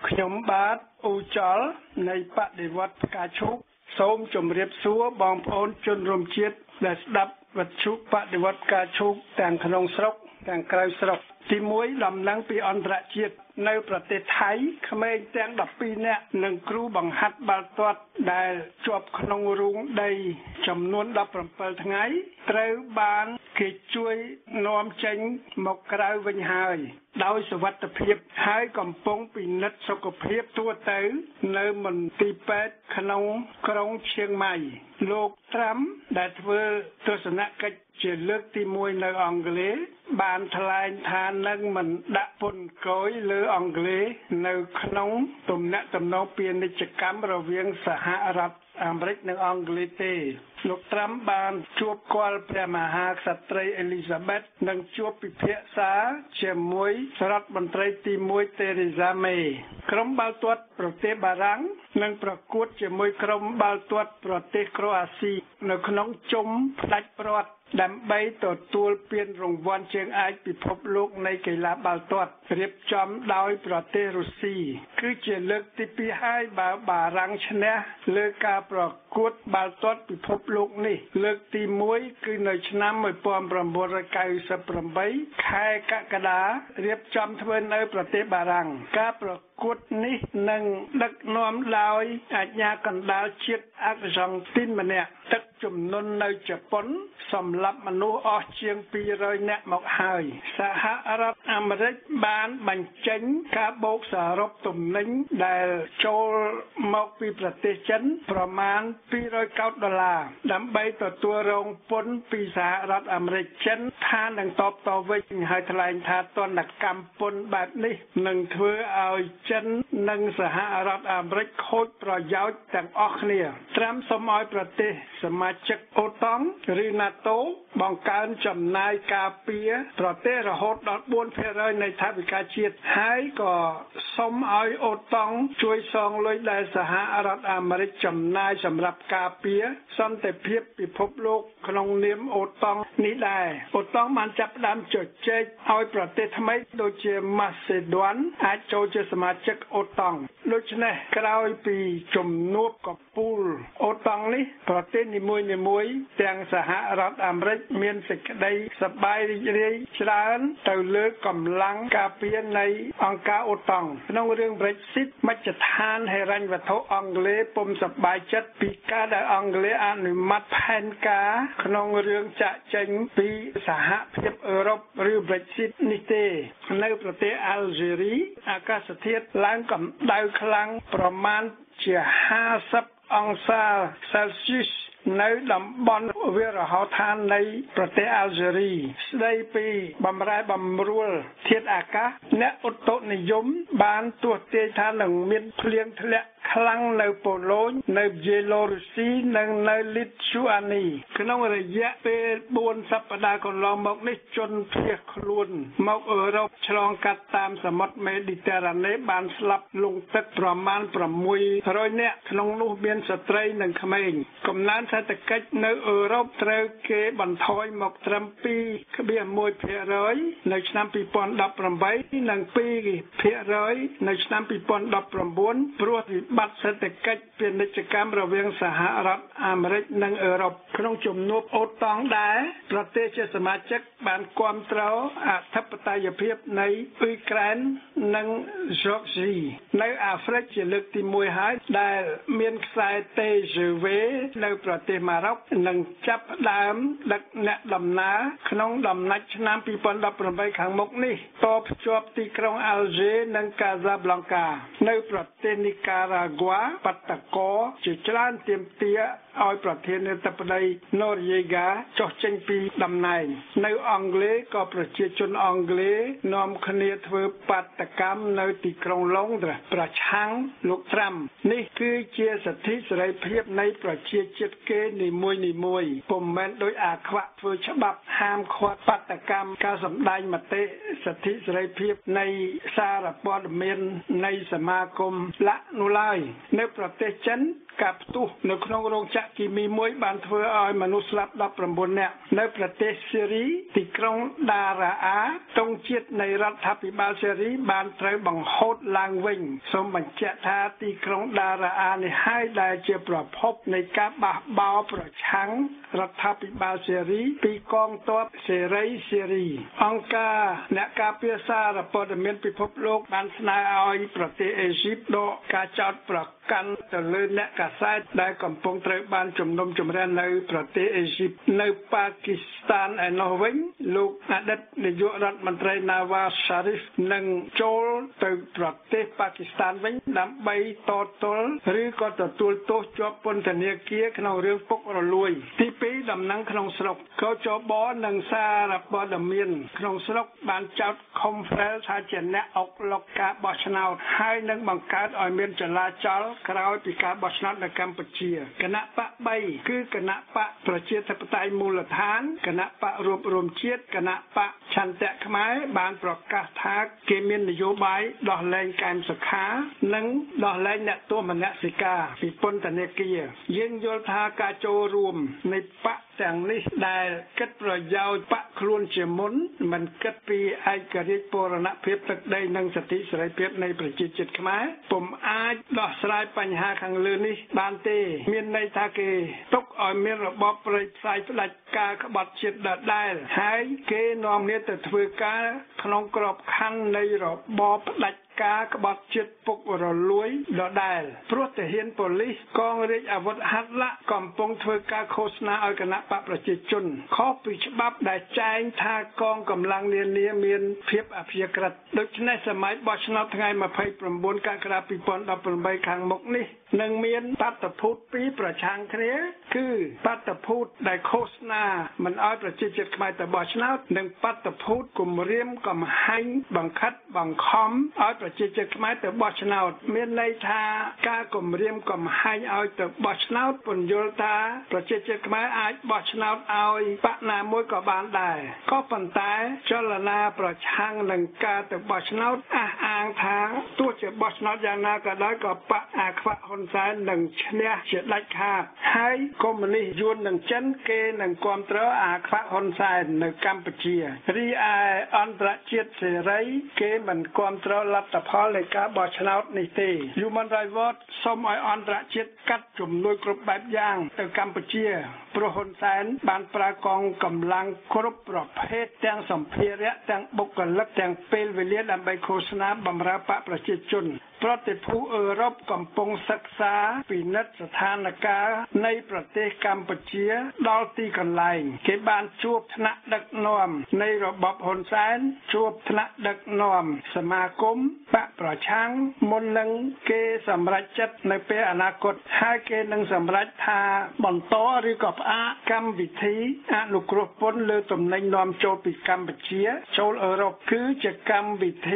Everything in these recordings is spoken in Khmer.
ខ្ញុំបាទអ៊ូចលនៃបដិវត្តផ្កាឈូកសូមជម្រាបសួរបងប្អូនជនរួមជាតិដែលស្ដាប់វិទ្យុបដិវត្តផ្កាឈូកទាំងក្នុងស្រុកទាំងក្រៅស្រុកទី1ដំណឹងពីអន្តរជាតិនៅប្រទេសថៃក្មេងទាំង12នាក់និងគ្រូបង្ហាត់បាល់ទាត់ដែលជាប់ក្នុងរូងដីចំនួន17ថ្ងៃត្រូវបានគេជួយនាំចេញមកក្រៅវិញហើយដោយសុវត្ថិភាពហើយកំពុងពិនិត្យសុខភាពទូទៅនៅមន្ទីរពេទ្យក្នុងក្រុងឈៀងម៉ៃលោកត្រាំដែលធ្វើទស្សនកិច្ចជាលើកទី1នៅអង់គ្លេសបានថ្លែងថានឹងមិនដាក់ពន្ធគយលើអង់គ្លេសនៅក្នុងទំនាក់ទំនងពាណិជ្ជកម្មរវាងសហរដ្ឋអាមេរិកនិងអង់គ្លេសទេលោកត្រាំបានជួបគាល់ព្រះមហាក្សត្រីអេលីសាប៊េតនិងជួបពិភាក្សាជាមួយរដ្ឋមន្ត្រីទី1តេរេសាមេក្រុមបាល់ទាត់ប្រទេសបារាំងនឹងប្រកួតជាមួយក្រុមបាល់ទាត់ប្រទេសក្រូអាស៊ីនៅក្នុងជុំផ្ដាច់ព្រ័ត្រដើម្បីទទួលពានរង្វាន់ជើងឯកពិភពលោកនៃកីឡាបាល់ទាត់រៀបចំដោយប្រទេសរុស្ស៊ីគឺជាលើកទី2ហើយបើបារាំងឈ្នះលើការប្រកួតបាល់ទាត់ពិភពលោកនេះលើកទី1គឺនៅឆ្នាំ1998ខែកក្កដារៀបចំធ្វើនៅប្រទេសបារាំងការប្រកួតនេះនឹងដឹកនាំដោយអាជ្ញាកណ្ដាលជាតិអាក់សង់ទីនម្នាក់ទឹកជំនន់នៅជប៉ុនសម្លាប់មនុស្សអស់ជាង200នាក់មកហើយសហរដ្ឋអាមេរិកបានបញ្ចេញការបូកសរុបទំនិញដែលចូលមកពីប្រទេសចិនប្រមាណ$200 កោដដើម្បីទទួលរងពន្ធពីសហរដ្ឋអាមេរិកចិនថានឹងតបតវិញហើយថ្លែងថាទណ្ឌកម្មពន្ធបែបនេះនឹងធ្វើឲ្យចិននិងសហរដ្ឋអាមេរិកខូចប្រយោជន៍ទាំងអស់គ្នាត្រាំសូមឲ្យប្រទេសសមាជិកអូតង់ឬ NATO បង្កើនចំណាយការពារប្រទេសរហូតដល់ 4% នៃថវិកាជាតិហើយក៏សូមឲ្យអូតង់ជួយសងលុយដែលសហរដ្ឋអាមេរិកចំណាយសម្រាប់ការពារសន្តិភាពពិភពលោកក្នុងនាមអូតង់នេះដែរអូតង់បានចាប់ផ្ដើមជជែកឲ្យប្រទេសថ្មីដូចជាម៉ាសេដួនអាចចូលជាសមាជិកអូតង់ដូច្នេះក្រោយពីជំនួបកំពូលអូតង់នេះប្រទេសនីមួយៗទាំងសហរដ្ឋអាមេរិកមានសេចក្តីសប្បាយរីករាយច្រើនទៅលើកម្លាំងការពារនៃអង្គការអូតង់ក្នុងរឿង Brexit មជ្ឈដ្ឋានហិរញ្ញវត្ថុអង់គ្លេសពុំសប្បាយចិត្តពីការដែលអង់គ្លេសអនុម័តផែនការក្នុងរឿងចាក់ចេញពីសហភាពអឺរ៉ុបឬ Brexit នេះទេនៅប្រទេសអាល់ហ្សេរីអាកាសធាតុឡើងកម្ដៅខ្លាំងប្រមាណជា50 អង្សាសេលស៊ីសនៅតំបន់វាលរហោឋាននៃប្រទេសអាល់ហ្សេរីស្ដីពីបម្រែបម្រួលធាតុអាកាសអ្នកឧតុនិយមបានទស្សន៍ទាយថានឹងមានភ្លៀងធ្លាក់ខ្លាំងនៅប៉ូឡូញនៅយេឡូរុស្ស៊ីនិងនៅលីតស៊ូអានីក្នុងរយៈពេល4សប្តាហ៍កន្លងមកនេះជនភៀសខ្លួនមកអឺរ៉ុបឆ្លងកាត់តាមសមុទ្រមេឌីទែរ៉ាណេបានស្លាប់លង់ទឹកប្រមាណ600នាក់ក្នុងនោះមានស្ត្រីនិងក្មេងកំណើនសេដ្ឋកិច្ចនៅអឺរ៉ុបត្រូវគេបន្ថយមកត្រឹម 2.1% នៅឆ្នាំ2018និង 2% នៅឆ្នាំ2019ព្រោះបាត់សេដ្ឋកិច្ចពាណិជ្ជកម្មរវាងសហរដ្ឋអាមេរិកនិងអឺរ៉ុបក្នុងជំនួបអូតង់ដែរប្រទេសជាសមាជិកបានគាំទ្រអធិបតេយ្យភាពនៃអ៊ុយក្រែននិងហ្សូហ្ស៊ីនៅអាហ្វ្រិកជាលើកទី1ហើយដែលមានខ្សែតេហ្សេវេនៅប្រទេសម៉ារ៉ុកនឹងចាប់ផ្ដើមដឹកអ្នកដំណើរក្នុងដំណាច់ឆ្នាំ2018ខាងមុខនេះតភ្ជាប់ទីក្រុងអាល់ហ្សេនិងកាហ្សាប្លង់កានៅប្រទេសនីការ៉ាហ្គាបាតកោជាច្រើនទាមទារឲ្យប្រធានាធិបតីណូរីយេហ្កាចុះចេញពីតំណែងនៅអង់គ្លេសក៏ប្រជាជនអង់គ្លេសនាំគ្នាធ្វើបាតកម្មនៅទីក្រុងឡុងដ្រាប្រឆាំងលោកត្រាំនេះគឺជាសិទ្ធិសេរីភាពនៃប្រជាជាតិគេនីមួយៗពុំមែនដោយអាខ្វាក់ធ្វើច្បាប់ហាមឃាត់បាតកម្មការសម្ដែងមតិសិទ្ធិសេរីភាពនៃសារព័ត៌មាននៃសមាគមឡាក់នោះឡើយនៅប្រទេសចិនការផ្ទុះនៅក្នុងរោងចក្រគីមីមួយបានធ្វើឲ្យមនុស្សស្លាប់19នាក់នៅប្រទេសសេរីទីក្រុងដារ៉ាអាទង់ជាតិនៃរដ្ឋាភិបាលសេរីបានត្រូវបង្ហូតឡើងវិញសូមបញ្ជាក់ថាទីក្រុងដារ៉ាអានេះហើយដែលជាប្រភពនៃការបះបោរប្រឆាំងរដ្ឋាភិបាលសេរីពីកងទ័ពសេរីអង្គការអ្នកការពារសារព័ត៌មានពិភពលោកបានស្នើឲ្យប្រទេសអេស៊ីបដកការចោទប្រកាន់ទៅលើអ្នកកាសែតដែលកំពុងត្រូវបានជំនុំជម្រះនៅប្រទេសអេស៊ីបនៅប៉ាគីស្ថានឯណោះវិញលោកអតីតនាយករដ្ឋមន្ត្រីណាវ៉ាសារីហ្វនឹងចូលទៅប្រទេសប៉ាគីស្ថានវិញដើម្បីតទល់ឬក៏ទទួលទោសជាប់ពន្ធនាគារក្នុងរឿងពុករលួយទី2ដំណឹងក្នុងស្រុកកោចបនិងសារព័ត៌មានក្នុងស្រុកបានចោទខុំហ្វ្រែលថាជាអ្នកអុកឡុកការបោះឆ្នោតហើយនឹងបង្កើតឲ្យមានចលាចលក្រោយពីការបោះឆ្នោតនៅកម្ពុជាគណៈបក3គឺគណៈបកប្រជាធិបតេយ្យមូលដ្ឋានគណៈបករួបរមជាតិគណៈបកឆន្ទៈខ្មែរបានប្រកាសថាគេមាននយោបាយដោះលែងកែមសុខានិងដោះលែងអ្នកទោសមនសិការពីពន្ធនាគារយើងយល់ថាការចូលរួមនៃបកទាំងនេះដែលគិតប្រយោជន៍បកខ្លួនជាមុនមិនគិតពីឯករាជ្យបូរណភាពទឹកដីនិងសិទ្ធិសេរីភាពនៃប្រជាជាតិខ្មែរពុំអាចដោះស្រាយបញ្ហាខាងលើនេះបានទេមានន័យថាគេទុកឲ្យមានរបបប្រៃផ្សាយផ្ដាច់ការក្បត់ជាតិដដែលហើយគេនាំគ្នាទៅធ្វើការក្នុងក្របខ័ណ្ឌនៃរបបផ្ដាច់ការក្បត់ជាតិពុករលួយដដែលព្រោះទាហានប៉ូលីសកងរាជអាវុធហត្ថឡាកំពុងធ្វើការឃោសនាឲ្យគណៈបកប្រជាជនខុសពីច្បាប់ដែលចែងថាកងកម្លាំងនានាមានភាពអព្យាក្រឹតដូច្នេះសម័យបោះឆ្នោតថ្ងៃ29កក្កដា2018ខាងមុខនេះនឹងមានបាតុភូតពីរប្រឆាំងគ្នាគឺបាតុភូតដែលឃោសនាមិនឲ្យប្រជាជាតិខ្មែរទៅបោះឆ្នោតនិងបាតុភូតគំរាមកំហែងបង្ខិតបង្ខំឲ្យប្រជាជាតិខ្មែរទៅបោះឆ្នោតមានន័យថាការគំរាមកំហែងឲ្យទៅបោះឆ្នោតពន្យល់ថាប្រជាជាតិខ្មែរអាចបោះឆ្នោតឲ្យបកណាមួយក៏បានដែរក៏ប៉ុន្តែចលនាប្រឆាំងនឹងការទៅបោះឆ្នោតអះអាងថាទោះជាបោះឆ្នោតយ៉ាងណាក៏ដោយក៏បកអាខ្វាក់ហ៊ុនសែននឹងឈ្នះជាដាច់ខាតហើយកុម្មុយនីសយួននិងចិនគេនឹងគាំទ្រអាខ្វាក់ហ៊ុនសែននៅកម្ពុជារីឯអន្តរជាតិសេរីគេមិនគាំទ្រលទ្ធផលនៃការបោះឆ្នោតនេះទេ Human Rights Watch សូមឲ្យអន្តរជាតិកាត់ជំនួយគ្រប់បែបយ៉ាងទៅកម្ពុជាព្រោះហ៊ុនសែនបានប្រើកងកម្លាំងគ្រប់ប្រភេទទាំងសម្ភារៈទាំងបុគ្គលិកទាំងពេលវេលាដើម្បីឃោសនាបម្រើបកប្រជាជនប្រទេសភូអឺរ៉ុបកំពុងសិក្សាពិនិត្យស្ថានភាពនៃប្រទេសកម្ពុជាដល់ទីកន្លែងគេបានជួបថ្នាក់ដឹកនាំនៃរបបហ៊ុនសែនជួបថ្នាក់ដឹកនាំសមាគមបកប្រឆាំងមុននឹងគេសម្រេចចិត្តនៅពេលអនាគតហើយគេនឹងសម្រេចថាបន្តឬក៏ផ្អាកកម្មវិធីអនុគ្រោះពន្ធលើទំនិញនាំចូលពីកម្ពុជាចូលអឺរ៉ុបគឺជាកម្មវិធី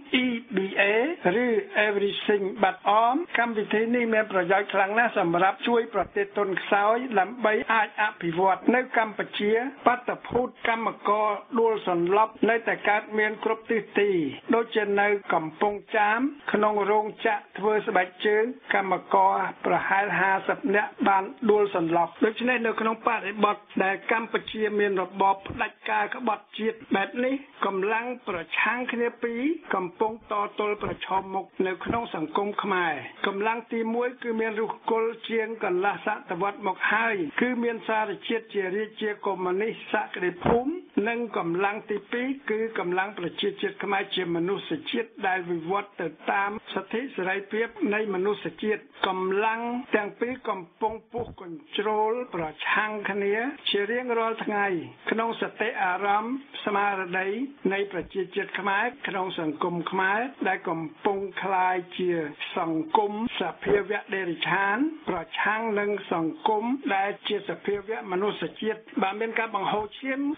EBA ឬ Everything But Arms កម្មវិធីនេះមានប្រយោជន៍ខ្លាំងណាស់សម្រាប់ជួយប្រទេសទុនខ្សោយដើម្បីអាចអភិវឌ្ឍនៅកម្ពុជាបាតុភូតកម្មករដួលសន្លប់នៅតែកើតមានគ្រប់ទិសទីដូចជានៅកំពង់ចាមក្នុងរោងចក្រធ្វើស្បែកជើងកម្មករប្រហែល50នាក់បានដួលសន្លប់ដូច្នេះនៅក្នុងបរិបទដែលកម្ពុជាមានរបបផ្ដាច់ការក្បត់ជាតិបែបនេះកម្លាំងប្រឆាំងគ្នាពីរកំពុងតទល់ប្រឈមមុខនៅក្នុងសង្គមខ្មែរកម្លាំងទី1គឺមានរុះគល់ជាងកន្លះសតវត្សមកហើយគឺមានសារជាតិជារាជាកុម្មុយនីសសក្តិភូមិនិងកម្លាំងទី2គឺកម្លាំងប្រជាជាតិខ្មែរជាមនុស្សជាតិដែលវិវត្តទៅតាមសិទ្ធិសេរីភាពនៃមនុស្សជាតិកម្លាំងទាំងពីរកំពុងពុះកញ្ជ្រោលប្រឆាំងគ្នាជារៀងរាល់ថ្ងៃក្នុងសតិអារម្មណ៍ស្មារតីនៃប្រជាជាតិខ្មែរក្នុងសង្គមខ្មែរដែលកំពុងคล้ายជាសង្គមសភាវៈដេរិឆានប្រឆាំងនឹងសង្គមដែលជាសភាវៈមនុស្សជាតិបើមានការបង្ហូរឈាមគឺក៏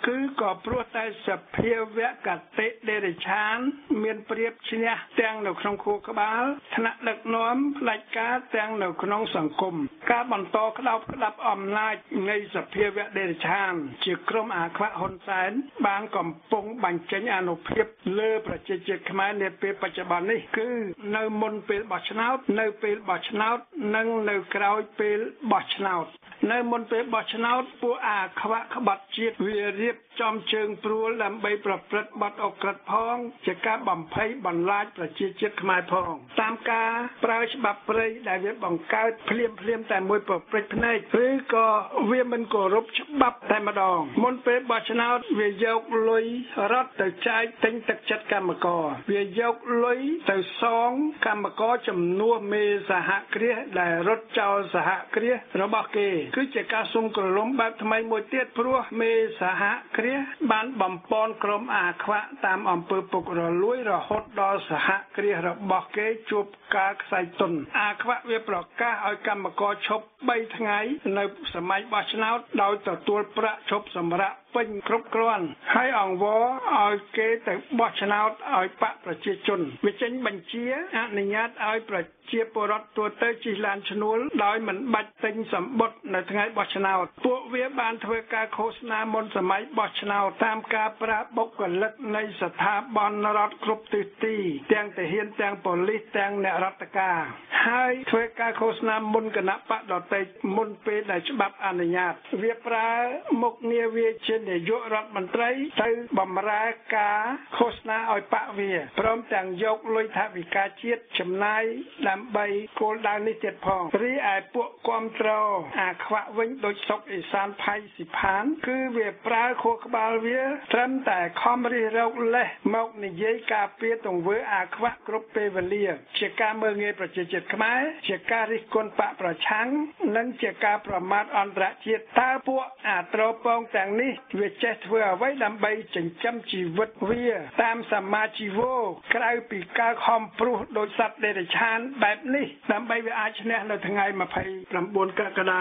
ក៏ព្រោះតែសភាវៈកតិដេរឆានមានប្រៀបឈ្នះទាំងនៅក្នុងខួរក្បាលថ្នាក់ដឹកនាំផ្ដាច់ការទាំងនៅក្នុងសង្គមការបន្តក្តោបក្តាប់អំណាចនៃសភាវៈដេរឆានជាក្រុមអាខ្វាក់ហ៊ុនសែនបានកំពុងបញ្ចេញអានុភាពលើប្រជាជាតិខ្មែរនាពេលបច្ចុប្បន្ននេះគឺនៅមុនពេលបោះឆ្នោតនៅពេលបោះឆ្នោតនិងនៅក្រោយពេលបោះឆ្នោតនៅមុនពេលបោះឆ្នោតពួកអាខ្វាក់ក្បត់ជាតិវារៀបចំជើងព្រួលដើម្បីប្រព្រឹត្តបទអក្រិតផងជាការបំភ័យបន្លាចប្រជាជាតិខ្មែរផងតាមការប្រើច្បាប់ព្រៃដែលវាបង្កើតភ្លាមតែមួយប្រព្រឹត្តភ្នែកឬក៏វាមិនគោរពច្បាប់តែម្ដងមុនពេលបោះឆ្នោតវាយកលុយរត់ទៅចែកទិញទឹកចិត្តកម្មករវាយកលុយទៅសងកម្មករចំនួនមេសហគ្រាសដែលរត់ចោលសហគ្រាសរបស់គេគឺជាការសុំក្រឡុំបែបថ្មីមួយទៀតព្រោះមេសហគ្រាសបានបំពន់ក្រុមអាខ្វាក់តាមអំពើពុករលួយរហូតដល់សហគ្រាសរបស់គេជួបការខ្សែទុនអាខ្វាក់វាប្រកាសឲ្យកម្មករឈប់3ថ្ងៃនៅសម័យបោះឆ្នោតដោយទទួលប្រាក់ឈប់សម្រាកពេញគ្រប់គ្រាន់ហើយអង្វរឲ្យគេទៅបោះឆ្នោតឲ្យបកប្រជាជនវាចេញបញ្ជាអនុញ្ញាតឲ្យប្រជាពលរដ្ឋទូទៅជិះឡានឈ្នួលដោយមិនបាច់ទិញសម្បុត្រនៅថ្ងៃបោះឆ្នោតពួកវាបានធ្វើការឃោសនាមុនសម័យបោះឆ្នោតតាមការប្រើបុគ្គលិកនៃស្ថាប័នរដ្ឋគ្រប់ទិសទីទាំងទាហានទាំងប៉ូលីសទាំងអ្នករដ្ឋការហើយធ្វើការឃោសនាមុនគណៈបកដទៃមុនពេលដែលច្បាប់អនុញ្ញាតវាប្រើមុខងារវាជានាយករដ្ឋមន្ត្រីទៅបម្រើការឃោសនាឲ្យបកវាព្រមទាំងយកលុយថវិកាជាតិចំណាយដើម្បីគោលដៅនេះទៀតផងរីឯពួកគាំទ្រអាខ្វាក់វិញដូចសុកអេសានផៃស៊ីផានគឺវាប្រើខួរក្បាលវាត្រឹមតែខំរិះរោកលេសមកនិយាយការពារទង្វើអាខ្វាក់គ្រប់ពេលវេលាជាការមើលងាយប្រជាជាតិខ្មែរជាការរិះគន់បកប្រឆាំងនិងជាការប្រមាថអន្តរជាតិតើពួកអាត្រពងទាំងនេះវាចេះធ្វើអ្វីដើម្បីចិញ្ចឹមជីវិតវាតាមសមាជីវោក្រៅពីការខំព្រោះដោយសត្វដេរឆានបែបនេះដើម្បីវាអាចឈ្នះនៅថ្ងៃ29កក្កដា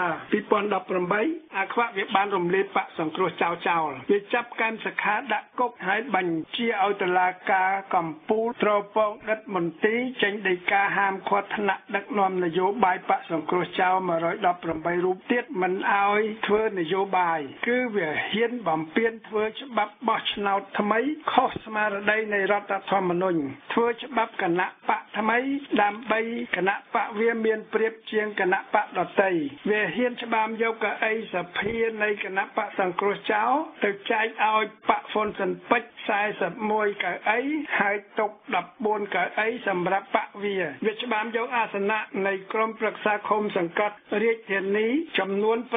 2018អាខ្វាក់វាបានរំលាយបកសង្គ្រោះចោលវាចាប់កែមសខាដាក់គុកហើយបញ្ជាឲ្យតុលាការកំពូលត្រពងដិតមន្ទីរចេញដីកាហាមឃាត់ថ្នាក់ដឹកនាំនយោបាយបកសង្គ្រោះចោល118រូបទៀតមិនឲ្យធ្វើនយោបាយគឺវាហ៊ានបំពេញធ្វើច្បាប់បោះឆ្នោតថ្មីខុសស្មារតីនៃរដ្ឋធម្មនុញ្ញធ្វើច្បាប់គណៈបកថ្មីដើម្បីគណៈបកវាមានប្រៀបជាងគណៈបកដទៃវាហ៊ានច្បាមយកកៅអីសភានៃគណៈបកសង្គ្រោះចោលទៅចែកឲ្យបកហ៊ុនស៊ិនពេជ្រ41កៅអីហើយទុក14កៅអីសម្រាប់បកវាច្បាមយកអាសនៈនៃក្រុមប្រឹក្សាឃុំសង្កាត់រាជធានីចំនួន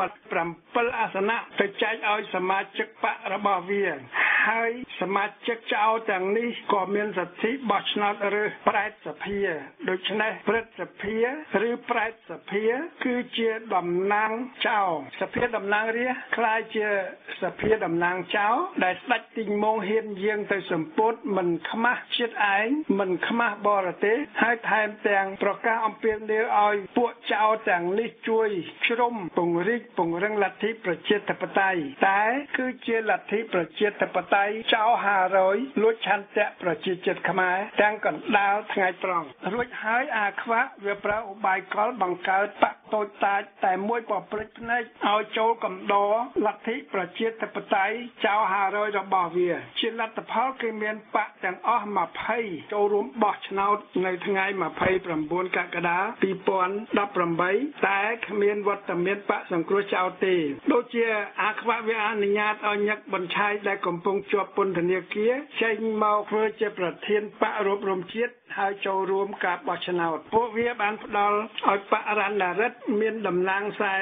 7អាសនៈទៅចែកឲ្យសមាជិកបករបស់វាហើយសមាជិកចៅទាំងនេះក៏មានសិទ្ធិបោះឆ្នោតឬប្រែតសភាដូច្នេះព្រឹទ្ធសភាឬប្រែតសភាគឺជាតំណាងចៅសភាតំណាងរាស្ត្រក្លាយជាសភាតំណាងចៅដែលស្ដេចទីងមងហ៊ានយាងទៅសម្ពោធមិនខ្មាស់ជាតិឯងមិនខ្មាស់បរទេសហើយថែមទាំងប្រកាសអំពាវនាវឲ្យពួកចៅទាំងនេះជួយជ្រុំពង្រីកពង្រឹងលទ្ធិប្រជាធិបតេយ្យតែគឺជាលទ្ធិប្រជាធិបតេយ្យចៅ500លួចឆន្ទៈប្រជាជាតិខ្មែរទាំងកណ្ដាលថ្ងៃត្រង់រួចហើយអាខ្វាក់វាប្រើឧបាយកលបង្កើតបកតូចតាចតែមួយប្រព្រឹត្តភ្នែកឲ្យចូលកំដរលទ្ធិប្រជាធិបតេយ្យចៅ500របស់វាជាលទ្ធផលគឺមានបកទាំងអស់20ចូលរួមបោះឆ្នោតនៅថ្ងៃ29កក្កដា2018តែគ្មានវត្តមានបកសង្គ្រោះចោលទេដូចជាអាខ្វាក់វាអនុញ្ញាតឲ្យញឹកបញ្ឆាយដែលកំពុងជាប់ពន្ធនាគារចេញមកធ្វើជាប្រធានបករួបរមជាតិហើយចូលរួមការបោះឆ្នោតពួកវាបានផ្ដល់ឲ្យបករណរិទ្ធមានតំណាង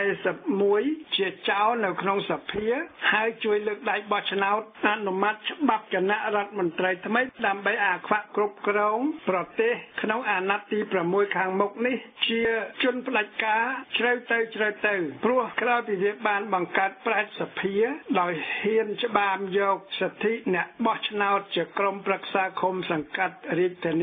41ជាចៅនៅក្នុងសភាហើយជួយលើកដៃបោះឆ្នោតអនុម័តច្បាប់គណៈរដ្ឋមន្ត្រីថ្មីដើម្បីអាខ្វាក់គ្រប់គ្រងប្រទេសក្នុងអាណត្តិទី6ខាងមុខនេះជាជនផ្ដាច់ការជ្រៅទៅព្រោះក្រោយពីវាបានបង្កើតប្រតិសភាដោយហ៊ានច្បាមយកសិទ្ធិអ្នកបោះឆ្នោតជាក្រុមប្រឹក្សាឃុំសង្កាត់រាជធានីលក្ខ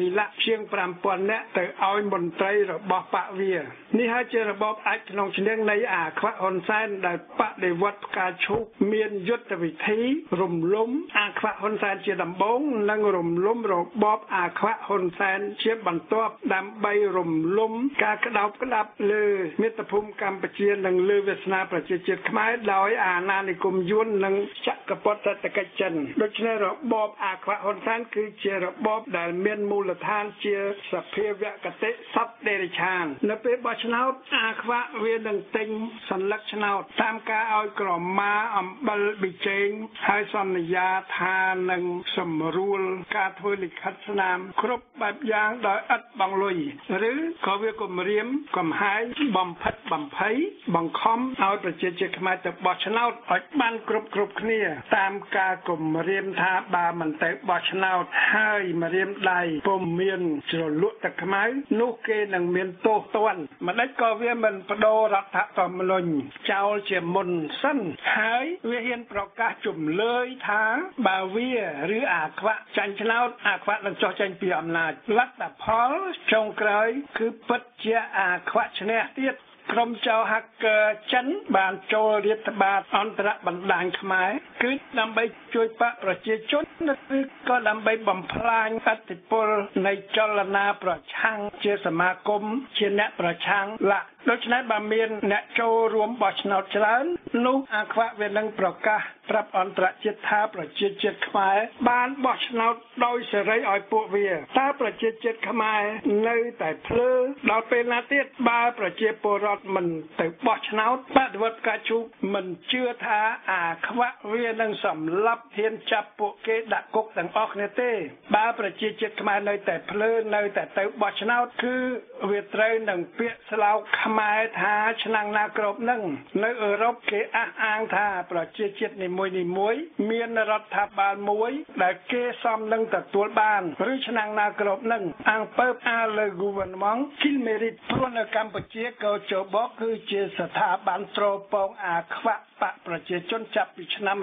ជាង 5,000 នាក់ទៅឲ្យមន្ត្រីរបស់បកវានេះហើយជារបបអាចក្នុងឈ្នះនៃអាខ្វាក់ហ៊ុនសែនដែលបដិវត្តផ្កាឈូកមានយុទ្ធវិធីរំលំអាខ្វាក់ហ៊ុនសែនជាដំបូងនិងរំលំរបបអាខ្វាក់ហ៊ុនសែនជាបន្ទាប់ដើម្បីរំលំការក្តោបក្តាប់លើមាតុភូមិកម្ពុជានិងលើវាសនាប្រជាជាតិខ្មែរដោយអាណានិគមយួននិងចក្រពត្តិសេដ្ឋកិច្ចចិនដូច្នេះរបបអាខ្វាក់ហ៊ុនសែនគឺជារបបដែលមានមូលដ្ឋានជាសភាវគតិសត្វដេរិឆាននៅពេលបោះឆ្នោតអាខ្វាក់វានឹងទិញសញ្ញាឆ្នោតតាមការឲ្យក្រមាអំបិលប៊ីចេងហើយសន្យាថានឹងសម្រួលការធ្វើលិខិតស្នាមគ្រប់បែបយ៉ាងដោយឥតបង់លុយឬក៏វាគម្រាមកំហែងបំផិតបំភ័យបង្ខំឲ្យប្រជាជាតិខ្មែរទៅបោះឆ្នោតឲ្យបានគ្រប់គ្នាតាមការគម្រាមថាបើមិនទៅបោះឆ្នោតហើយមករៀមដៃពុំមានជ្រលក់ទឹកខ្មៅនោះគេនឹងមានទោសទណ្ឌម្ដេចក៏វាមិនបដូររដ្ឋធម្មនុញ្ញចោលជាមុនសិនហើយវាហ៊ានប្រកាសជំលើយថាបើវាឬអាខ្វាក់ចាញ់ឆ្នោតអាខ្វាក់នឹងចុះចេញពីអំណាចលទ្ធផលចុងក្រោយគឺពិតជាអាខ្វាក់ឈ្នះទៀតក្រុមចៅហាក់ចិនបានចូលរាតត្បាតអន្តរបណ្ដាញខ្មែរគឺដើម្បីជួយបកប្រជាជនឬក៏ដើម្បីបំផ្លាញអធិពលនៃចលនាប្រឆាំងជាសមាគមជាអ្នកប្រឆាំងដូច្នេះបើមានអ្នកចូលរួមបោះឆ្នោតច្រើននោះអាខ្វាក់វានឹងប្រកាសប្រាប់អន្តរជាតិថាប្រជាជាតិខ្មែរបានបោះឆ្នោតដោយសេរីឲ្យពួកវាតើប្រជាជាតិខ្មែរនៅតែភ្លើដល់ពេលណាទៀតបើប្រជាពលរដ្ឋមិនទៅបោះឆ្នោតបដិវត្តការជូកមិនជឿថាអាខ្វាក់វានឹងសម្លាប់ហ៊ានចាប់ពួកគេដាក់គុកទាំងអស់គ្នាទេបើប្រជាជាតិខ្មែរនៅតែភ្លើនៅតែទៅបោះឆ្នោតគឺវាត្រូវនឹងពាក្យស្លោកខ្មែរថាឆ្នាំណាក្របនឹងនៅអឺរ៉ុបគេអះអាងថាប្រជាជាតិនីមួយមានរដ្ឋាភិបាលមួយដែលគេសមនឹងទទួលបានឬឆ្នាំណាក្របនឹងអង្គើបអាលើហ្គូវឺនម៉ង់គីលមេរិតព្រោះនៅកម្ពុជាក៏ជបគឺជាស្ថាប័នត្រពងអាខ្វាក់បកប្រជាជនចាប់ពីឆ្នាំ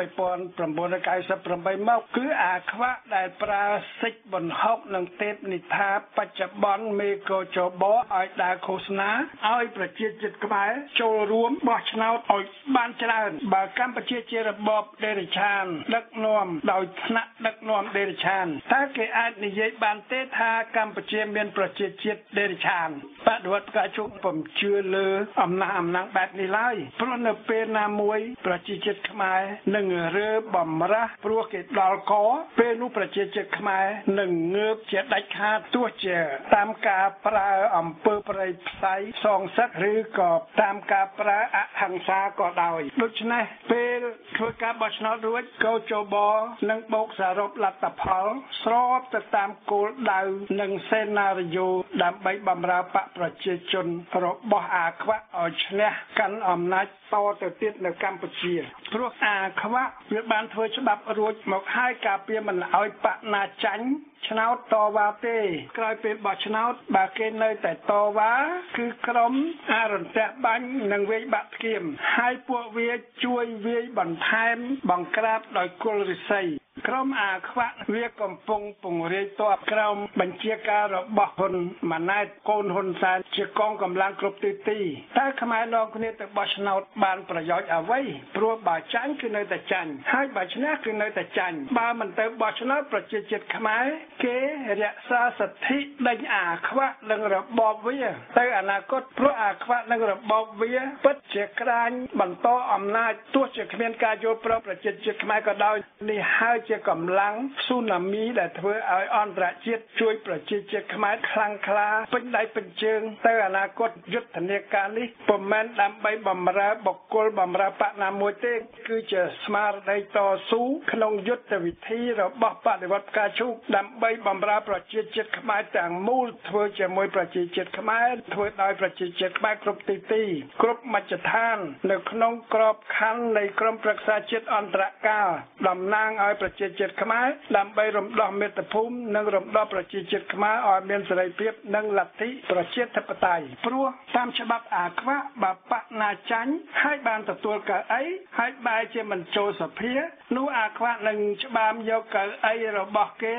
1998មកគឺអាខ្វាក់ដែលប្រើសិទ្ធិបន្ហុកនិងទេពនិថាបច្ចុប្បន្នមេកោចបឲ្យដើរឃោសនាឲ្យប្រជាជាតិខ្មែរចូលរួមបោះឆ្នោតឲ្យបានច្រើនបើកម្ពុជាជារបបដេរិឆានដឹកនាំដោយថ្នាក់ដឹកនាំដេរិឆានតើគេអាចនិយាយបានទេថាកម្ពុជាមានប្រជាជាតិដេរិឆានបដិវត្តការជុំពំជឿលើអំណះបែបនេះឡើយព្រោះនៅពេលណាមួយប្រជាជាតិខ្មែរនឹងរើបំរាស់ព្រោះគេដល់កពេលនោះប្រជាជាតិខ្មែរនឹងងើបជាដាច់ខាតទោះជាតាមការប្រើអំពើប្រៃផ្សៃសងសឹកឬក៏តាមការប្រើអហិង្សាក៏ដោយដូច្នេះពេលធ្វើការបោះឆ្នោតរួចកោចបនឹងបូកសរុបលទ្ធផលស្របទៅតាមគោលដៅនិងសេណារីយ៉ូដើម្បីបម្រើបកប្រជាជនរបស់អាខ្វាក់ឲ្យឈ្នះកាន់អំណាចតទៅទៀតនៅកម្ពុជាព្រោះអាខ្វាក់វាបានធ្វើច្បាប់រួចមកហើយការពារមិនឲ្យបកណាចាញ់ឆ្នោតតវ៉ាទេក្រោយពេលបោះឆ្នោតបើគេនៅតែតវ៉ាគឺក្រុមអរន្ទះបាញ់និងវាយបាក់ធ្គាមហើយពួកវាជួយវាយបន្ថែមបង្ក្រាបដោយគុលរិស័យក្រុមអាខ្វាក់វាកំពុងពង្រាយទ័ពក្រោមបញ្ជាការរបស់ហ៊ុនម៉ាណែតកូនហ៊ុនសែនជាកងកម្លាំងគ្រប់ទិសទីតែខ្មែរនាំគ្នាទៅបោះឆ្នោតបានប្រយោជន៍អ្វីព្រោះបើចាញ់គឺនៅតែចាញ់ហើយបើឈ្នះគឺនៅតែចាញ់បើមិនទៅបោះឆ្នោតប្រជាជាតិខ្មែរគេរក្សាសិទ្ធិដេញអាខ្វាក់និងរបបវាទៅអនាគតព្រោះអាខ្វាក់និងរបបវាពិតជាក្រាញបន្តអំណាចទោះជាគ្មានការយល់ព្រមប្រជាជាតិខ្មែរក៏ដោយនេះហើយជាកម្លាំងស៊ូណាមីដែលធ្វើឲ្យអន្តរជាតិជួយប្រជាជាតិខ្មែរខ្លាំងក្លាពេញដៃពេញជើងទៅអនាគតយុទ្ធនាការនេះពុំមែនដើម្បីបំរើបុគ្គលបំរើបកណាមួយទេគឺជាស្មារតីតស៊ូក្នុងយុទ្ធវិធីរបស់បដិវត្តការជូកដើម្បីបំរើប្រជាជាតិខ្មែរទាំងមូលធ្វើជាមួយប្រជាជាតិខ្មែរធ្វើដោយប្រជាជាតិខ្មែរគ្រប់ទិសទីគ្រប់មជ្ឈដ្ឋាននៅក្នុងក្របខ័ណ្ឌនៃក្រមប្រឹក្សាជាតិអន្តរកាលតំណាងឲ្យប្រជាជាតិខ្មែរដើម្បីរំដោះមាតុភូមិនិងរំដោះប្រជាជាតិខ្មែរឲ្យមានសេរីភាពនិងលទ្ធិប្រជាធិបតេយ្យព្រោះតាមច្បាប់អាខ្វាក់បើបកណាចាញ់ហើយបានទទួលកៅអីហើយបែរជាមិនចូលសភានោះអាខ្វាក់នឹងច្បាមយកកៅអីរបស់គេទៅ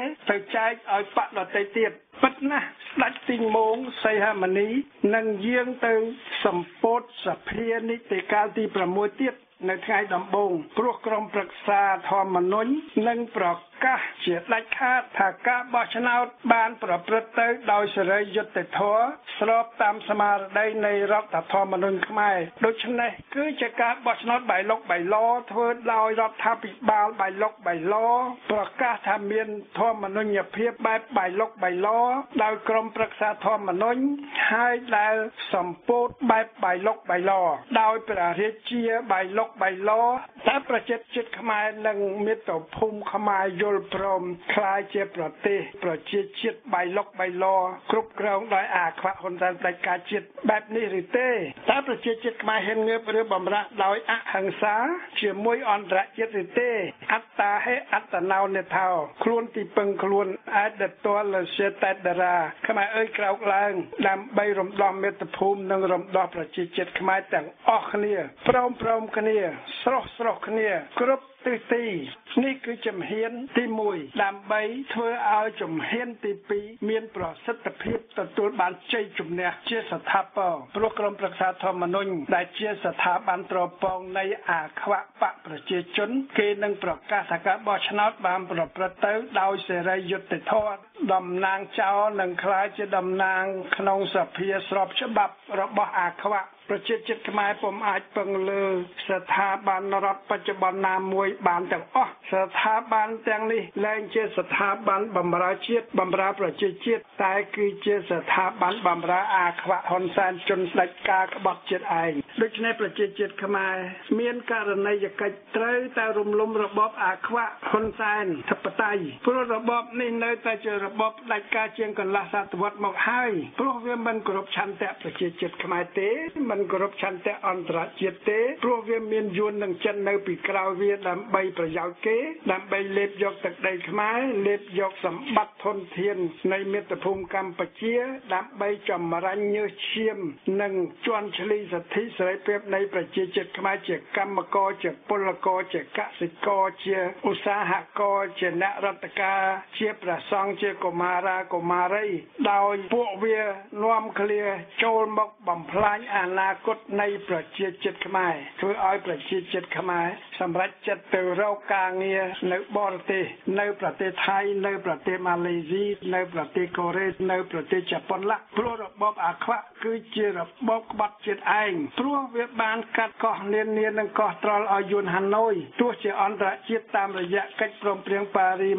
ចែកឲ្យបដតីទៀតពិតណាស់ស្ដេចទីងមងសីហមុនីនឹងយាងទៅសម្ពោធសភានីតិកាលទី6ទៀតនៅថ្ងៃដំបូងព្រោះក្រុមប្រឹក្សាធម្មនុញ្ញនឹងប្រកាសជាដាច់ខាតថាការបោះឆ្នោតបានប្រព្រឹត្តទៅដោយសេរីយុត្តិធម៌ស្របតាមស្មារតីនៃរដ្ឋធម្មនុញ្ញខ្មែរដូច្នេះគឺជាការបោះឆ្នោតបៃលុកបៃឡធ្វើដោយរដ្ឋាភិបាលបៃលុកបៃឡប្រកាសថាមានធម្មនុញ្ញភាពបែបបៃលុកបៃឡដោយក្រុមប្រឹក្សាធម្មនុញ្ញហើយដែលសម្ពោធបែបបៃលុកបៃឡដោយព្រះរាជាបៃលុកបៃឡតែប្រជាជាតិខ្មែរនិងមាតុភូមិខ្មែរយល់ព្រមខ្លាយជាប្រទេសប្រជាជាតិបៃលុកបៃឡគ្រប់គ្រងដោយអាខ្វាក់ហ៊ុនសែនផ្ដាច់ការជាតិបែបនេះឬទេតើប្រជាជាតិខ្មែរហ៊ានងើបឬបំរាស់ដោយអហិង្សាជាមួយអន្តរជាតិឬទេអត្តាហេអត្តណោនិថោខ្លួនទីពឹងខ្លួនអាចដទលសេតតារាខ្មែរអើយក្រោកឡើងដើម្បីរំដោះមាតុភូមិនិងរំដោះប្រជាជាតិខ្មែរទាំងអស់គ្នាព្រមគ្នាស្រស់គ្នាគ្រប់ទិសទីនេះគឺជំហានទី1ដើម្បីធ្វើឲ្យជំហានទី2មានប្រសិទ្ធភាពទទួលបានជ័យជំនះជាស្ថាពរព្រោះក្រុមប្រឹក្សាធម្មនុញ្ញដែលជាស្ថាប័នត្រពងនៃអាខ្វាក់បកប្រជាជនគេនឹងប្រកាសថាការបោះឆ្នោតបានប្រព្រឹត្តទៅដោយសេរីយុត្តិធម៌តំណាងចៅនឹងក្លាយជាតំណាងក្នុងសភាស្របច្បាប់របស់អាខ្វាក់ប្រជាជាតិខ្មែរពុំអាចពឹងលើស្ថាប័នរដ្ឋបច្ចុប្បន្នណាមួយបានទាំងអស់ស្ថាប័នទាំងនេះលែងជាស្ថាប័នបម្រើជាតិបម្រើប្រជាជាតិតែគឺជាស្ថាប័នបម្រើអាខ្វាក់ហ៊ុនសែនជនស្ដេចការក្បត់ជាតិឯងដូច្នេះប្រជាជាតិខ្មែរមានករណីយកិច្ចត្រូវតែរំលំរបបអាខ្វាក់ហ៊ុនសែនធិបតេយ្យព្រោះរបបនេះនៅតែជារបបផ្ដាច់ការជាងកន្លះសតវត្សមកហើយព្រោះវាមិនគោរពឆន្ទៈប្រជាជាតិខ្មែរទេមិនគោរពឆន្ទៈអន្តរជាតិទេព្រោះវាមានយួននឹងចិននៅពីក្រោយវាដើម្បីប្រយោជន៍គេដើម្បីលេបយកទឹកដីខ្មែរលេបយកសម្បត្តិធនធាននៃមាតុភូមិកម្ពុជាដើម្បីចម្រាញ់ញើសឈាមនិងជន់ឈ្លីសិទ្ធិសេរីភាពនៃប្រជាជាតិខ្មែរជាកម្មករជាពលករជាកសិករជាឧស្សាហករជាអ្នករដ្ឋការជាព្រះសង្ឃជាកុមារាកុមារីដោយពួកវានាំគ្នាចូលមកបំផ្លាញអនាគតនៃប្រជាជាតិខ្មែរធ្វើឲ្យប្រជាជាតិខ្មែរសម្រេចចិត្តទៅរកការងារនៅបរទេសនៅប្រទេសថៃនៅប្រទេសម៉ាឡេស៊ីនៅប្រទេសកូរ៉េនៅប្រទេសជប៉ុនឡាព្រោះរបបអាខ្វាក់គឺជារបបក្បត់ជាតិឯងព្រោះវាបានកាត់កោះនានានិងកោះត្រល់ឲ្យយួនហាណូយទោះជាអន្តរជាតិតាមរយៈកិច្ចព្រមព្រៀងប៉ារី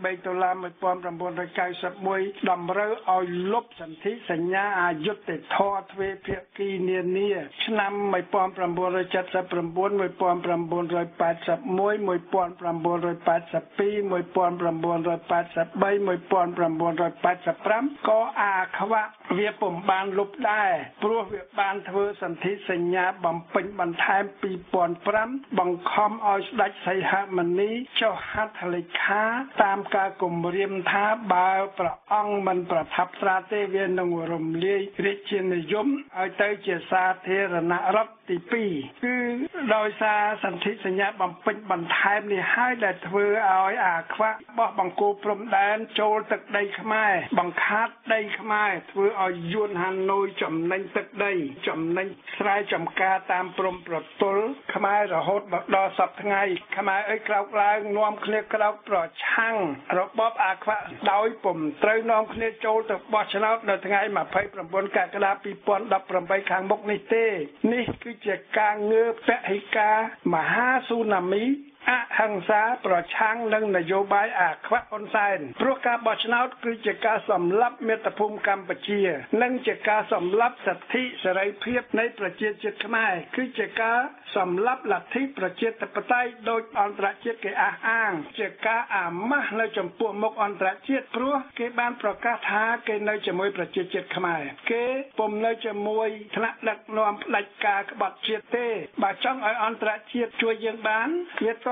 23 1991តម្រូវឲ្យលុបសន្ធិសញ្ញាអយុត្តិធម៌ទ្វេភាគីនានាឆ្នាំ1979 1981 1982 ក៏អាខ្វាក់វាពុំបានលុបដែរព្រោះវាបានធ្វើសន្ធិសញ្ញាបំពេញបន្ថែម2005បង្ខំឲ្យស្ដេចសីហមុនីចុះហត្ថលេខាតាមការគម្រាមថាបើព្រះអង្គមិនប្រថាប់ត្រាទេវានឹងរំលាយរាជានិយមឲ្យទៅជាសាធារណរដ្ឋទី2គឺដោយសារសន្ធិសញ្ញាបំពេញបន្ថែមនេះហើយដែលធ្វើឲ្យអាខ្វាក់បោះបង្គោលព្រំដែនចូលទឹកដីខ្មែរបង្ខាត់ដីខ្មែរធ្វើឲ្យយួនហាណូយចំណេញទឹកដីចំណេញស្រែចម្ការតាមព្រំប្រទល់ខ្មែររហូតដល់សប្តាហ៍ថ្ងៃខ្មែរអើយក្រោកឡើងនាំគ្នាក្រោកប្រឆាំងរបបអាខ្វាក់ដោយពុំត្រូវនាំគ្នាចូលទៅបោះឆ្នោតនៅថ្ងៃ29 កក្កដា 2018 ខាងមុខនេះទេនេះគឺជាការងើបពហិការមហាស៊ូណាមីអហិង្សាប្រឆាំងនឹងនយោបាយអាខ្វាក់ហ៊ុនសែនព្រោះការបោះឆ្នោតគឺជាការសម្លាប់មាតុភូមិកម្ពុជានិងជាការសម្លាប់សិទ្ធិសេរីភាពនៃប្រជាជាតិខ្មែរគឺជាការសម្លាប់លទ្ធិប្រជាធិបតេយ្យដោយអន្តរជាតិគេអះអាងជាការអាម៉ាស់នៅចំពោះមុខអន្តរជាតិព្រោះគេបានប្រកាសថាគេនៅជាមួយប្រជាជាតិខ្មែរគេពុំនៅជាមួយថ្នាក់ដឹកនាំផ្ដាច់ការក្បត់ជាតិទេបើចង់ឲ្យអន្តរជាតិជួយយើងបានវាទា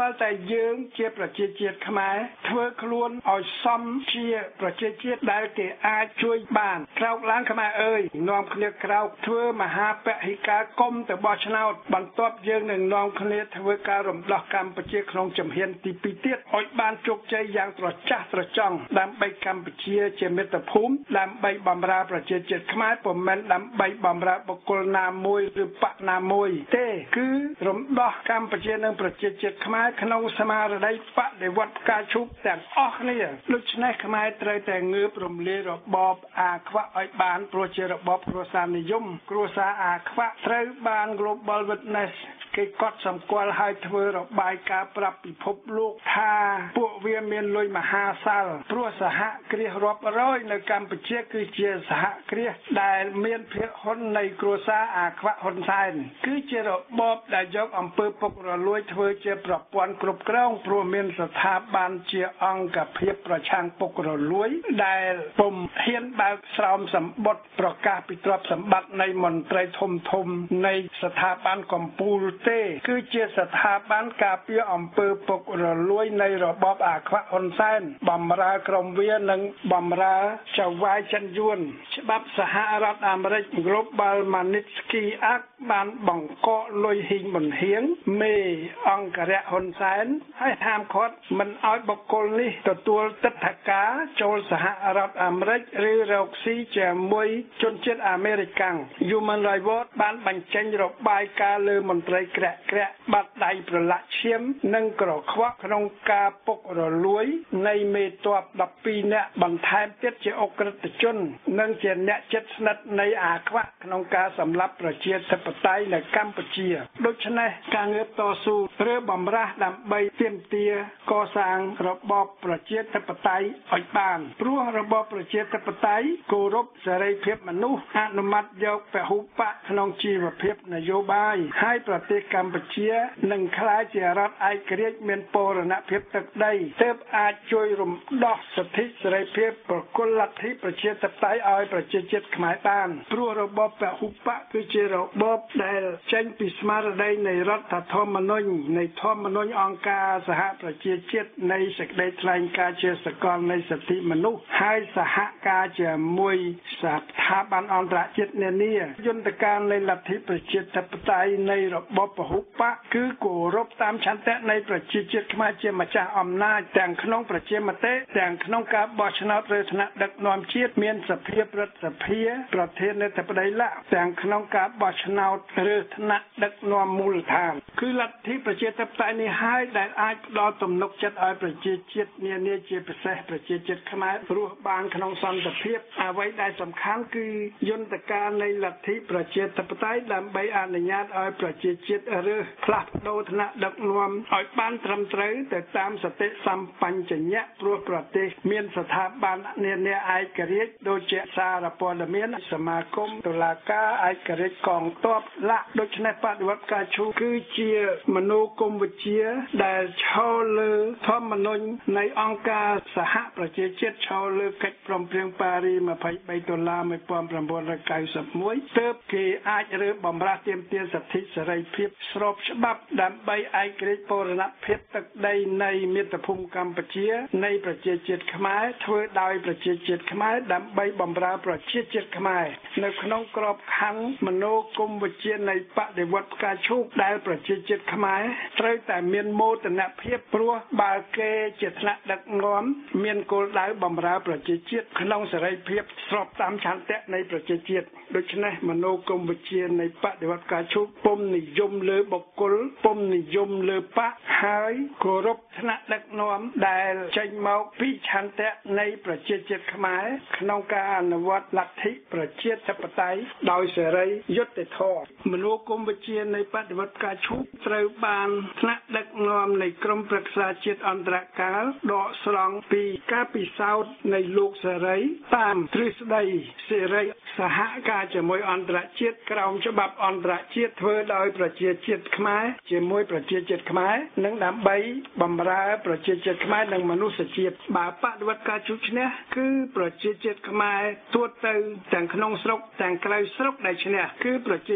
ល់តែយើងជាប្រជាជាតិខ្មែរធ្វើខ្លួនឲ្យសមជាប្រជាជាតិដែលគេអាចជួយបានក្រោកឡើងខ្មែរអើយនាំគ្នាក្រោកធ្វើមហាពហិការគុំទៅបោះឆ្នោតបន្ទាប់យើងនឹងនាំគ្នាធ្វើការរំដោះកម្ពុជាក្នុងជំហានទី2ទៀតឲ្យបានជោគជ័យយ៉ាងត្រចះត្រចង់ដើម្បីកម្ពុជាជាមាតុភូមិដើម្បីបម្រើប្រជាជាតិខ្មែរពុំមែនដើម្បីបម្រើបុគ្គលណាមួយឬបកណាមួយទេគឺរំដោះកម្ពុជានិងប្រជាជាតិខ្មែរក្នុងស្មារតីបដិវត្តផ្កាឈូកទាំងអស់គ្នាដូច្នេះខ្មែរត្រូវតែងើបរំលាយរបបអាខ្វាក់ឲ្យបានព្រោះជារបបគ្រួសារនិយមគ្រួសារអាខ្វាក់ត្រូវបាន Global Witness គេកត់សម្គាល់ឲ្យធ្វើរបាយការណ៍ប្រាប់ពិភពលោកថាពួកវាមានលុយមហាសាលព្រោះសហគ្រាសរាប់រយនៅកម្ពុជាគឺជាសហគ្រាសដែលមានភាគហ៊ុននៃគ្រួសារអាខ្វាក់ហ៊ុនសែនគឺជារបបដែលយកអំពើពុករលួយធ្វើជាប្រព័ន្ធគ្រប់គ្រងព្រោះមានស្ថាប័នជាអង្គភាពប្រឆាំងពុករលួយដែលពុំហ៊ានបើកស្រោមសម្បត្តិប្រកាសពីទ្រព្យសម្បត្តិនៃមន្ត្រីធំនៃស្ថាប័នកម្ពុជាទេគឺជាស្ថាប័នការពារអំពើពុករលួយនៃរបបអាខ្វាក់ហ៊ុនសែនបំរើក្រុមវានិងបំរើចៅហ្វាយចិនយួនច្បាប់សហរដ្ឋអាមេរិក Global Magnitsky Act បានបង្កកលុយហ៊ីងប៊ុនហៀងមេអង្គរៈហ៊ុនសែនឲ្យហាមឃាត់មិនឲ្យបុគ្គលនេះទទួលទិដ្ឋាការចូលសហរដ្ឋអាមេរិកឬរកស៊ីជាមួយជនជាតិអាមេរិកាំង Human Rights Watch បានបញ្ចេញរបាយការណ៍លើមន្ត្រីក្រាក់បាត់ដៃប្រឡាក់ឈាមនិងក្រខ្វក់ក្នុងការពុករលួយនៃមេទ័ព12នាក់បន្ថែមទៀតជាអក្រិតជននិងជាអ្នកជិតស្និទ្ធនៃអាខ្វាក់ក្នុងការសម្លាប់ប្រជាធិបតេយ្យនៅកម្ពុជាដូច្នេះការងើបតស៊ូឬបំរាស់ដើម្បីទាមទារកសាងរបបប្រជាធិបតេយ្យឲ្យបានព្រោះរបបប្រជាធិបតេយ្យគោរពសេរីភាពមនុស្សអនុម័តយកពហុបកក្នុងជីវភាពនយោបាយហើយប្រទេសកម្ពុជានឹងក្លាយជារដ្ឋឯករាជ្យមានបូរណភាពទឹកដីទើបអាចជួយរំដោះសិទ្ធិសេរីភាពប្រគល់លទ្ធិប្រជាធិបតេយ្យឲ្យប្រជាជាតិខ្មែរបានព្រោះរបបពហុបកគឺជារបបដែលចេញពីស្មារតីនៃរដ្ឋធម្មនុញ្ញនៃធម្មនុញ្ញអង្គការសហប្រជាជាតិនៃសេចក្តីថ្លែងការណ៍ជាសកលនៃសិទ្ធិមនុស្សហើយសហការជាមួយស្ថាប័នអន្តរជាតិនានាយន្តការនៃលទ្ធិប្រជាធិបតេយ្យនៃរបបពហុបកគឺគោរពតាមឆន្ទៈនៃប្រជាជាតិខ្មែរជាម្ចាស់អំណាចទាំងក្នុងប្រជាមតិទាំងក្នុងការបោះឆ្នោតឬថ្នាក់ដឹកនាំជាតិមានសភាព្រឹទ្ធសភាប្រធានាធិបតីលក្ខទាំងក្នុងការបោះឆ្នោតឬថ្នាក់ដឹកនាំមូលដ្ឋានគឺលទ្ធិប្រជាធិបតេយ្យនេះហើយដែលអាចផ្ដល់ទំនុកចិត្តឲ្យប្រជាជាតិនានាជាពិសេសប្រជាជាតិខ្មែររស់បានក្នុងសន្តិភាពអ្វីដែលសំខាន់គឺយន្តការនៃលទ្ធិប្រជាធិបតេយ្យដើម្បីអនុញ្ញាតឲ្យប្រជាជាតិរើសផ្លាស់ប្ដូរថ្នាក់ដឹកនាំឲ្យបានត្រឹមត្រូវទៅតាមសតិសម្បញ្ញៈព្រោះប្រទេសមានស្ថាប័ននានាឯករាជ្យដូចជាសារព័ត៌មានសមាគមតុលាការឯករាជ្យកងទ័ពឡាក់ដូច្នេះបដិវត្តការឈូគឺជាមនោគមវិជ្ជាដែលឈរលើធម្មនុញ្ញនៃអង្គការសហប្រជាជាតិឈរលើកិច្ចព្រមព្រៀងប៉ារី23ដុល្លារ1991ទើបគេអាចរើបំរាស់ទាមទារសិទ្ធិសេរីភាពស្របច្បាប់ដើម្បីឯករាជ្យបូរណភាពទឹកដីនៃមាតុភូមិកម្ពុជានៃប្រជាជាតិខ្មែរធ្វើដោយប្រជាជាតិខ្មែរដើម្បីបម្រើប្រជាជាតិខ្មែរនៅក្នុងក្របខ័ណ្ឌមនោគមវិជ្ជានៃបដិវត្តផ្កាឈូកដែលប្រជាជាតិខ្មែរត្រូវតែមានមោទនភាពព្រោះបើគេជាថ្នាក់ដឹកនាំមានគោលដៅបម្រើប្រជាជាតិក្នុងសេរីភាពស្របតាមឆន្ទៈនៃប្រជាជាតិដូច្នេះមនោគមវិជ្ជានៃបដិវត្តផ្កាឈូកពុំនិយមលើបុគ្គលពុំនិយមលើបកហើយគោរពថ្នាក់ដឹកនាំដែលចេញមកពីឆន្ទៈនៃប្រជាជាតិខ្មែរក្នុងការអនុវត្តលទ្ធិប្រជាធិបតេយ្យដោយសេរីយុត្តិធម៌មនោគមវិជ្ជានៃបដិវត្តផ្កាឈូកត្រូវបានថ្នាក់ដឹកនាំនៃក្រមប្រឹក្សាជាតិអន្តរកាលដកស្រង់ពីការពិសោធន៍នៃលោកសេរីតាមទ្រឹស្ដីសេរីសហការជាមួយអន្តរជាតិក្រោមច្បាប់អន្តរជាតិធ្វើដោយប្រជាជាតិខ្មែរជាមួយប្រជាជាតិខ្មែរនិងដើម្បីបម្រើប្រជាជាតិខ្មែរនិងមនុស្សជាតិបើបដិវត្តការជុឈ្នះគឺប្រជាជាតិខ្មែរទួតទៅទាំងក្នុងស្រុកទាំងក្រៅស្រុកដែលឈ្នះគឺប្រជា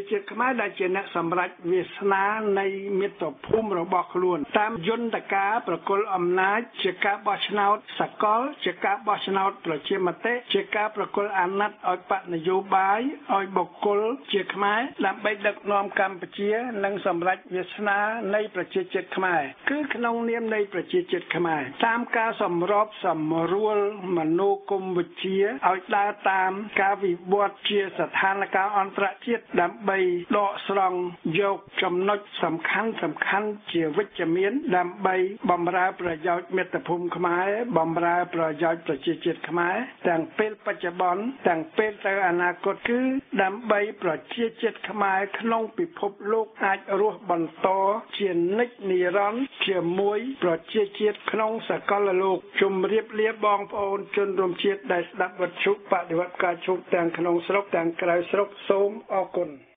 ជាតិខ្មែរដែលជាអ្នកសម្រេចវាសនានៃមាតុភូមិរបស់ខ្លួនតាមយន្តការប្រគល់អំណាចជាការបោះឆ្នោតសកលជាការបោះឆ្នោតប្រជាមតិជាការប្រគល់អាណត្តិឲ្យបកនយោបាយឲ្យបុគ្គលជាខ្មែរដើម្បីដឹកនាំកម្ពុជានិងសម្រេចវាសនានៃប្រជាជាតិខ្មែរគឺក្នុងនាមនៃប្រជាជាតិខ្មែរតាមការសម្របសម្រួលមនោគមវិជ្ជាឲ្យដើរតាមការវិវត្តជាស្ថានភាពអន្តរជាតិដើម្បីដកស្រង់យកចំណុចសំខាន់ជាវិជ្ជមានដើម្បីបម្រើប្រយោជន៍មាតុភូមិខ្មែរបម្រើប្រយោជន៍ប្រជាជាតិខ្មែរទាំងពេលបច្ចុប្បន្នទាំងពេលទៅអនាគតគឺដើម្បីប្រជាជាតិខ្មែរក្នុងពិភពលោកអាចរស់បន្តជានិច្ចនិរន្តរ៍ជាមួយប្រជាជាតិក្នុងសកលលោកជម្រាបលាបងប្អូនជនរួមជាតិដែលស្ដាប់វិទ្យុបដិវត្តការជុំទាំងក្នុងស្រុកទាំងក្រៅស្រុកសូមអរគុណ